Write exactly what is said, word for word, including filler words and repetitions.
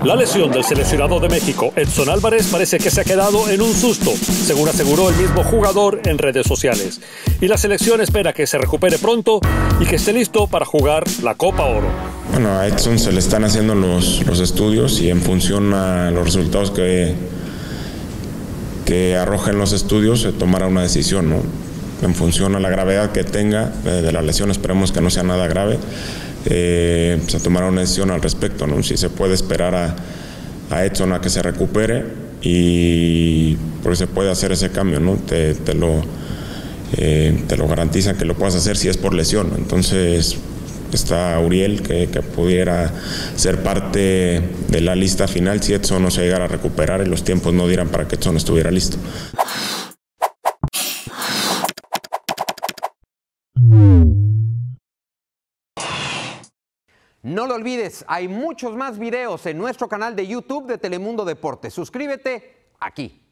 La lesión del seleccionado de México, Edson Álvarez, parece que se ha quedado en un susto, según aseguró el mismo jugador en redes sociales. Y la selección espera que se recupere pronto y que esté listo para jugar la Copa Oro. Bueno, a Edson se le están haciendo los, los estudios y en función a los resultados que, que arrojen los estudios se tomará una decisión, ¿no? En función a la gravedad que tenga eh, de la lesión, esperemos que no sea nada grave. Eh, se tomará una decisión al respecto, ¿no? Si se puede esperar a, a Edson a que se recupere y porque se puede hacer ese cambio, ¿no? Te, te, lo, eh, te lo garantizan que lo puedas hacer si es por lesión. Entonces está Uriel que, que pudiera ser parte de la lista final si Edson no se llegara a recuperar y los tiempos no dieran para que Edson estuviera listo. No lo olvides, hay muchos más videos en nuestro canal de YouTube de Telemundo Deportes. Suscríbete aquí.